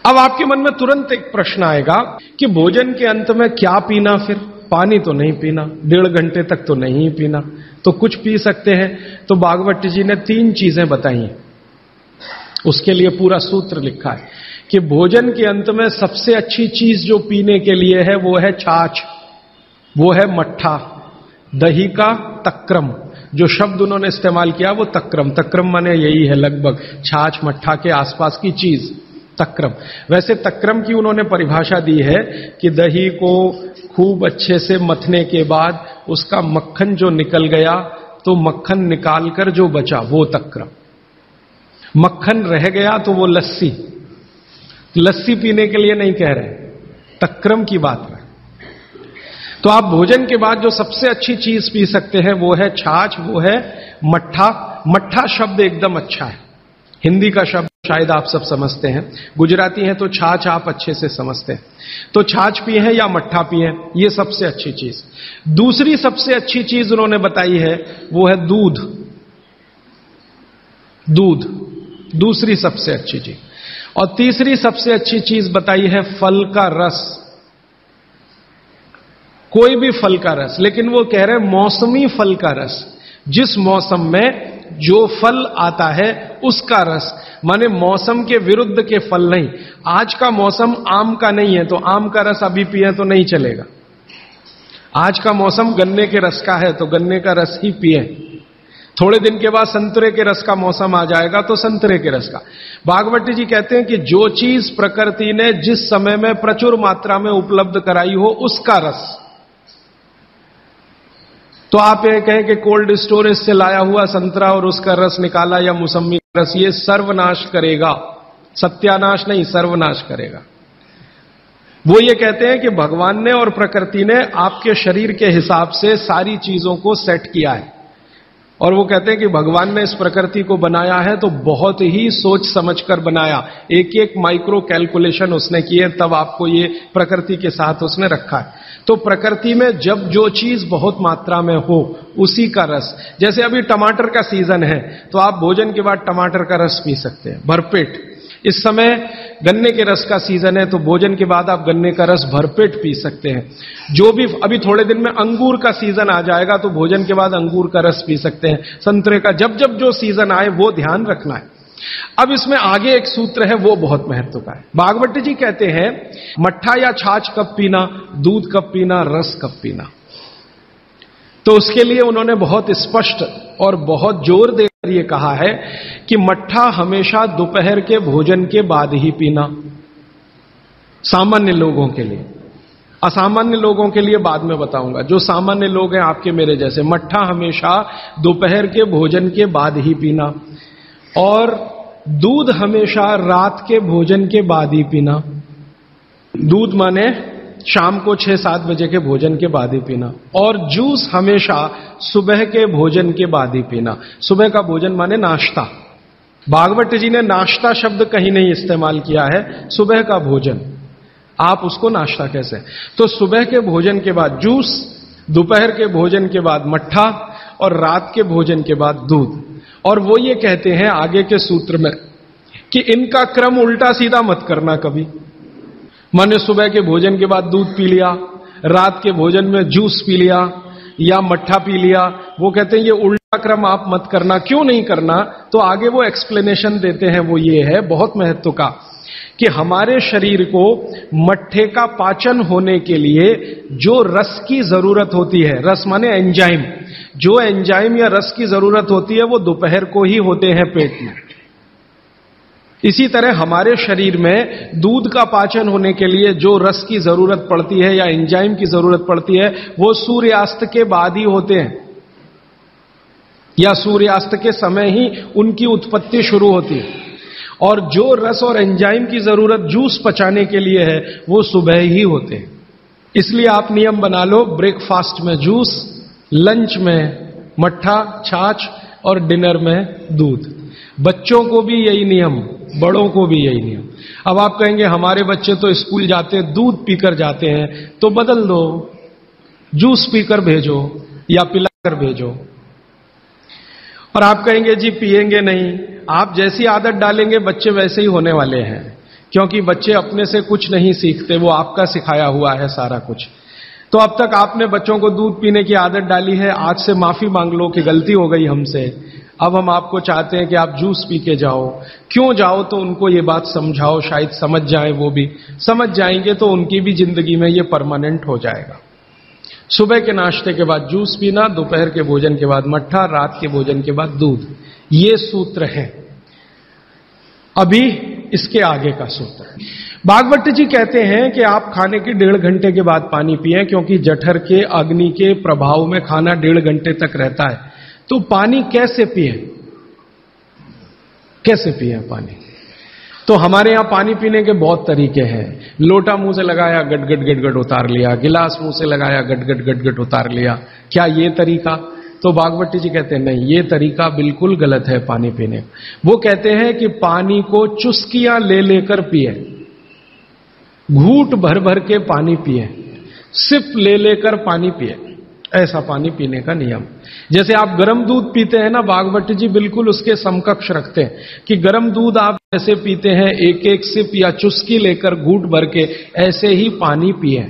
अब आपके मन में तुरंत एक प्रश्न आएगा कि भोजन के अंत में क्या पीना, फिर पानी तो नहीं पीना, 1.5 घंटे तक तो नहीं पीना, तो कुछ पी सकते हैं। तो भागवत जी ने 3 चीजें बताई हैं, उसके लिए पूरा सूत्र लिखा है कि भोजन के अंत में सबसे अच्छी चीज जो पीने के लिए है वो है छाछ, वो है मट्ठा, दही का तक्रम। जो शब्द उन्होंने इस्तेमाल किया वो तक्रम, तक्रम माने यही है लगभग छाछ मट्ठा के आसपास की चीज, तक्रम। वैसे तक्रम की उन्होंने परिभाषा दी है कि दही को खूब अच्छे से मथने के बाद उसका मक्खन जो निकल गया तो मक्खन निकालकर जो बचा वो तक्रम, मक्खन रह गया तो वो लस्सी। लस्सी पीने के लिए नहीं कह रहे, तक्रम की बात है। तो आप भोजन के बाद जो सबसे अच्छी चीज पी सकते हैं वो है छाछ, वो है मट्ठा। मट्ठा शब्द एकदम अच्छा है, हिंदी का शब्द शायद आप सब समझते हैं, गुजराती हैं तो छाछ आप अच्छे से समझते हैं। तो छाछ पिए या मट्ठा पिए, ये सबसे अच्छी चीज। दूसरी सबसे अच्छी चीज उन्होंने बताई है वो है दूध, दूध दूसरी सबसे अच्छी चीज। और तीसरी सबसे अच्छी चीज बताई है फल का रस, कोई भी फल का रस, लेकिन वो कह रहे हैं मौसमी फल का रस, जिस मौसम में जो फल आता है उसका रस, माने मौसम के विरुद्ध के फल नहीं। आज का मौसम आम का नहीं है तो आम का रस अभी पिए तो नहीं चलेगा। आज का मौसम गन्ने के रस का है तो गन्ने का रस ही पिए। थोड़े दिन के बाद संतरे के रस का मौसम आ जाएगा तो संतरे के रस का। भागवती जी कहते हैं कि जो चीज प्रकृति ने जिस समय में प्रचुर मात्रा में उपलब्ध कराई हो उसका रस। तो आप ये कहें कि कोल्ड स्टोरेज से लाया हुआ संतरा और उसका रस निकाला या मौसमी रस, ये सर्वनाश करेगा, सत्यानाश नहीं सर्वनाश करेगा। वो ये कहते हैं कि भगवान ने और प्रकृति ने आपके शरीर के हिसाब से सारी चीजों को सेट किया है, और वो कहते हैं कि भगवान ने इस प्रकृति को बनाया है तो बहुत ही सोच समझकर बनाया, एक एक माइक्रो कैलकुलेशन उसने किए, तब आपको ये प्रकृति के साथ उसने रखा है। तो प्रकृति में जब जो चीज बहुत मात्रा में हो उसी का रस, जैसे अभी टमाटर का सीजन है तो आप भोजन के बाद टमाटर का रस पी सकते हैं भरपेट। इस समय गन्ने के रस का सीजन है तो भोजन के बाद आप गन्ने का रस भरपेट पी सकते हैं। जो भी अभी थोड़े दिन में अंगूर का सीजन आ जाएगा तो भोजन के बाद अंगूर का रस पी सकते हैं, संतरे का, जब जब जो सीजन आए वो ध्यान रखना है। अब इसमें आगे एक सूत्र है वो बहुत महत्व का है। भागवत जी कहते हैं मट्ठा या छाछ कब पीना, दूध कब पीना, रस कब पीना। तो उसके लिए उन्होंने बहुत स्पष्ट और बहुत जोर देकर ये कहा है कि मट्ठा हमेशा दोपहर के भोजन के बाद ही पीना, सामान्य लोगों के लिए। असामान्य लोगों के लिए बाद में बताऊंगा, जो सामान्य लोग हैं आपके मेरे जैसे, मट्ठा हमेशा दोपहर के भोजन के बाद ही पीना, और दूध हमेशा रात के भोजन के बाद ही पीना। दूध माने शाम को 6-7 बजे के भोजन के बाद ही पीना, और जूस हमेशा सुबह के भोजन के बाद ही पीना। सुबह का भोजन माने नाश्ता, भागवत जी ने नाश्ता शब्द कहीं नहीं इस्तेमाल किया है, सुबह का भोजन, आप उसको नाश्ता कैसे। तो सुबह के भोजन के बाद जूस, दोपहर के भोजन के बाद मट्ठा, और रात के भोजन के बाद दूध। और वो ये कहते हैं आगे के सूत्र में कि इनका क्रम उल्टा सीधा मत करना कभी, माने सुबह के भोजन के बाद दूध पी लिया, रात के भोजन में जूस पी लिया या मट्ठा पी लिया। वो कहते हैं ये उल्टा क्रम आप मत करना। क्यों नहीं करना, तो आगे वो एक्सप्लेनेशन देते हैं, वो ये है बहुत महत्व का, कि हमारे शरीर को मट्ठे का पाचन होने के लिए जो रस की जरूरत होती है, रस माने एंजाइम, जो एंजाइम या रस की जरूरत होती है वो दोपहर को ही होते हैं पेट में। इसी तरह हमारे शरीर में दूध का पाचन होने के लिए जो रस की जरूरत पड़ती है या एंजाइम की जरूरत पड़ती है वो सूर्यास्त के बाद ही होते हैं, या सूर्यास्त के समय ही उनकी उत्पत्ति शुरू होती है। और जो रस और एंजाइम की जरूरत जूस पचाने के लिए है वो सुबह ही होते हैं। इसलिए आप नियम बना लो, ब्रेकफास्ट में जूस, लंच में मट्ठा छाछ और डिनर में दूध। बच्चों को भी यही नियम, बड़ों को भी यही नियम। अब आप कहेंगे हमारे बच्चे तो स्कूल जाते हैं दूध पीकर जाते हैं, तो बदल दो, जूस पीकर भेजो या पिलाकर भेजो। और आप कहेंगे जी पिएंगे नहीं, आप जैसी आदत डालेंगे बच्चे वैसे ही होने वाले हैं। क्योंकि बच्चे अपने से कुछ नहीं सीखते, वो आपका सिखाया हुआ है सारा कुछ। तो अब तक आपने बच्चों को दूध पीने की आदत डाली है, आज से माफी मांग लो कि गलती हो गई हमसे। अब हम आपको चाहते हैं कि आप जूस पी के जाओ। क्यों जाओ? तो उनको ये बात समझाओ, शायद समझ जाए, वो भी समझ जाएंगे तो उनकी भी जिंदगी में ये परमानेंट हो जाएगा। सुबह के नाश्ते के बाद जूस पीना, दोपहर के भोजन के बाद मट्ठा, रात के भोजन के बाद दूध, ये सूत्र है। अभी इसके आगे का सूत्र भागवत जी कहते हैं कि आप खाने के 1.5 घंटे के बाद पानी पिएं, क्योंकि जठर के अग्नि के प्रभाव में खाना 1.5 घंटे तक रहता है। तो पानी कैसे पिए? कैसे पिए पानी? तो हमारे यहां पानी पीने के बहुत तरीके हैं। लोटा मुंह से लगाया, गट गट गट गट उतार लिया, गिलास मुंह से लगाया, गट गट गट गट उतार लिया। क्या ये तरीका? तो भागवत जी कहते हैं नहीं, ये तरीका बिल्कुल गलत है पानी पीने का। वो कहते हैं कि पानी को चुस्कियां ले लेकर पिए, घूंट भर भर के पानी पिए, सिप ले लेकर पानी पिए, ऐसा पानी पीने का नियम। जैसे आप गर्म दूध पीते हैं ना, भागवत जी बिल्कुल उसके समकक्ष रखते हैं कि गर्म दूध आप जैसे पीते हैं, एक एक सिप या चुस्की लेकर घूंट भर के, ऐसे ही पानी पिए।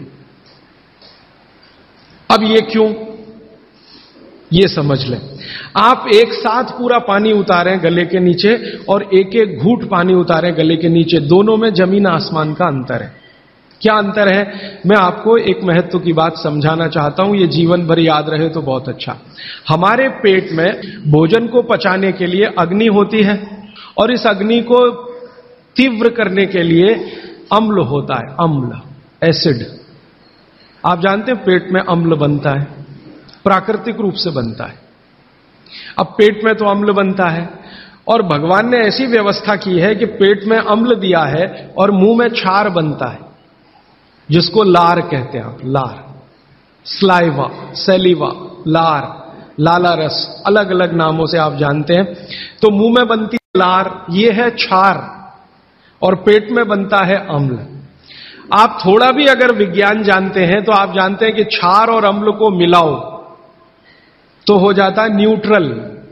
अब ये क्यों, ये समझ लें। आप एक साथ पूरा पानी उतारें गले के नीचे और एक एक घूंट पानी उतारें गले के नीचे, दोनों में जमीन आसमान का अंतर है। क्या अंतर है? मैं आपको एक महत्व की बात समझाना चाहता हूं, ये जीवन भर याद रहे तो बहुत अच्छा। हमारे पेट में भोजन को पचाने के लिए अग्नि होती है और इस अग्नि को तीव्र करने के लिए अम्ल होता है, अम्ल, एसिड। आप जानते हैं पेट में अम्ल बनता है, प्राकृतिक रूप से बनता है। अब पेट में तो अम्ल बनता है और भगवान ने ऐसी व्यवस्था की है कि पेट में अम्ल दिया है और मुंह में क्षार बनता है, जिसको लार कहते हैं आप, लार, स्लाइवा, सेलिवा, लार, लाला रस, अलग अलग नामों से आप जानते हैं। तो मुंह में बनती है लार, ये है क्षार, और पेट में बनता है अम्ल। आप थोड़ा भी अगर विज्ञान जानते हैं तो आप जानते हैं कि क्षार और अम्ल को मिलाओ तो हो जाता है न्यूट्रल।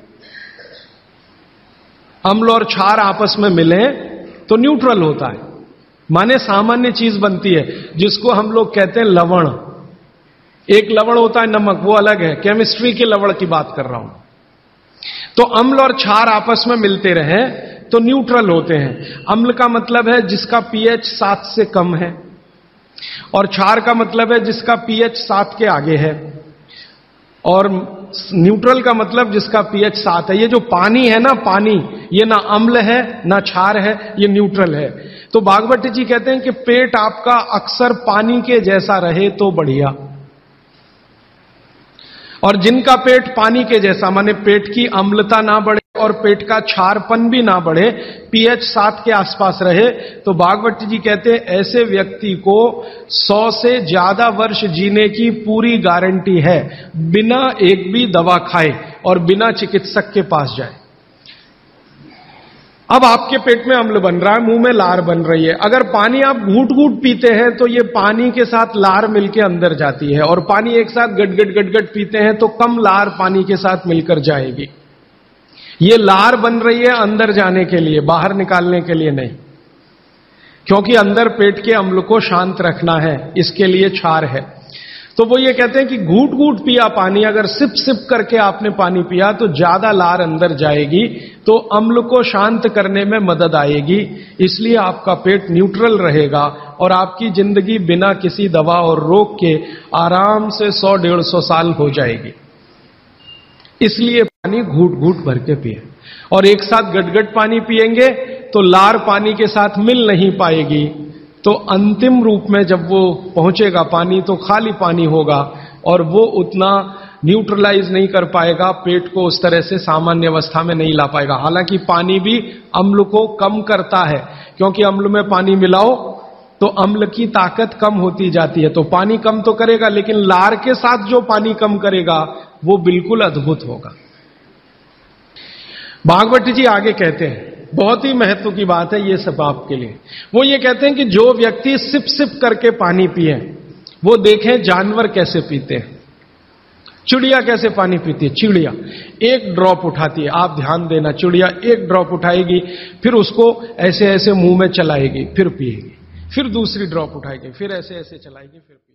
अम्ल और क्षार आपस में मिले तो न्यूट्रल होता है, माने सामान्य चीज बनती है, जिसको हम लोग कहते हैं लवण। एक लवण होता है नमक, वो अलग है, केमिस्ट्री के लवण की बात कर रहा हूं। तो अम्ल और क्षार आपस में मिलते रहे तो न्यूट्रल होते हैं। अम्ल का मतलब है जिसका पीएच 7 से कम है, और क्षार का मतलब है जिसका पीएच 7 के आगे है, और न्यूट्रल का मतलब जिसका पीएच 7 है। ये जो पानी है ना, पानी, ये ना अम्ल है ना क्षार है, ये न्यूट्रल है। तो भागवत जी कहते हैं कि पेट आपका अक्सर पानी के जैसा रहे तो बढ़िया, और जिनका पेट पानी के जैसा, माने पेट की अम्लता ना बढ़े और पेट का क्षारपन भी ना बढ़े, पीएच 7 के आसपास रहे, तो भागवत जी कहते हैं ऐसे व्यक्ति को 100 से ज्यादा वर्ष जीने की पूरी गारंटी है, बिना एक भी दवा खाए और बिना चिकित्सक के पास जाए। अब आपके पेट में अम्ल बन रहा है, मुंह में लार बन रही है। अगर पानी आप घूट घूट पीते हैं तो ये पानी के साथ लार मिलकर अंदर जाती है, और पानी एक साथ गट गट पीते हैं तो कम लार पानी के साथ मिलकर जाएगी। ये लार बन रही है अंदर जाने के लिए, बाहर निकालने के लिए नहीं, क्योंकि अंदर पेट के अम्ल को शांत रखना है, इसके लिए क्षार है। तो वो ये कहते हैं कि घूट घूट पिया पानी, अगर सिप सिप करके आपने पानी पिया तो ज्यादा लार अंदर जाएगी, तो अम्ल को शांत करने में मदद आएगी, इसलिए आपका पेट न्यूट्रल रहेगा और आपकी जिंदगी बिना किसी दवा और रोग के आराम से 100-150 साल हो जाएगी। इसलिए पानी घूट घूट भर के पिए, और एक साथ गटगट पानी पिएंगे तो लार पानी के साथ मिल नहीं पाएगी, तो अंतिम रूप में जब वो पहुंचेगा पानी तो खाली पानी होगा, और वो उतना न्यूट्रलाइज नहीं कर पाएगा, पेट को उस तरह से सामान्य अवस्था में नहीं ला पाएगा। हालांकि पानी भी अम्ल को कम करता है, क्योंकि अम्ल में पानी मिलाओ तो अम्ल की ताकत कम होती जाती है, तो पानी कम तो करेगा, लेकिन लार के साथ जो पानी कम करेगा वो बिल्कुल अद्भुत होगा। भागवत जी आगे कहते हैं, बहुत ही महत्व की बात है ये सब आपके लिए। वो ये कहते हैं कि जो व्यक्ति सिप सिप करके पानी पिए, वो देखें जानवर कैसे पीते हैं। चिड़िया कैसे पानी पीती है? चिड़िया एक ड्रॉप उठाती है, आप ध्यान देना, चिड़िया एक ड्रॉप उठाएगी, फिर उसको ऐसे ऐसे मुंह में चलाएगी, फिर पिएगी, फिर दूसरी ड्रॉप उठाएगी, फिर ऐसे ऐसे चलाएगी, फिर